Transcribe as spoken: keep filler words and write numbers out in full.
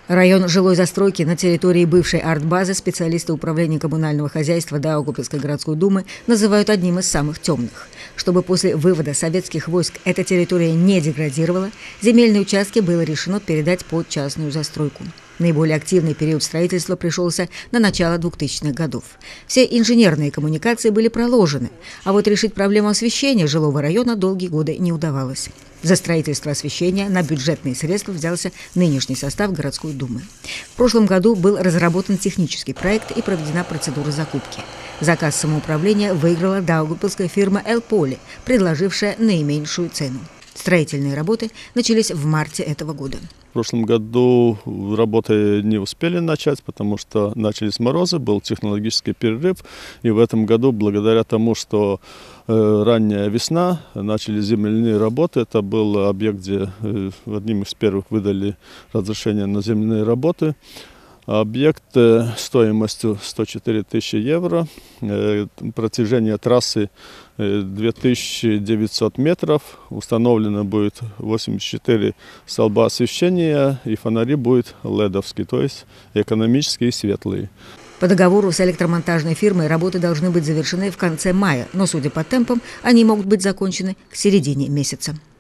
Район жилой застройки на территории бывшей артбазы специалисты управления коммунального хозяйства Даугавпилской городской думы называют одним из самых темных. Чтобы после вывода советских войск эта территория не деградировала, земельные участки было решено передать под частную застройку. Наиболее активный период строительства пришелся на начало двухтысячных годов. Все инженерные коммуникации были проложены, а вот решить проблему освещения жилого района долгие годы не удавалось. За строительство освещения на бюджетные средства взялся нынешний состав городской думы. В прошлом году был разработан технический проект и проведена процедура закупки. Заказ самоуправления выиграла даугавпилская фирма «Элполи», предложившая наименьшую цену. Строительные работы начались в марте этого года. В прошлом году работы не успели начать, потому что начались морозы, был технологический перерыв. И в этом году, благодаря тому, что э, ранняя весна, начали земляные работы. Это был объект, где э, одним из первых выдали разрешение на земляные работы. Объект э, стоимостью сто четыре тысячи евро, э, протяжение трассы э, две тысячи девятьсот метров, установлено будет восемьдесят четыре столба освещения и фонари будут ледовские, то есть экономические и светлые. По договору с электромонтажной фирмой работы должны быть завершены в конце мая, но, судя по темпам, они могут быть закончены к середине месяца.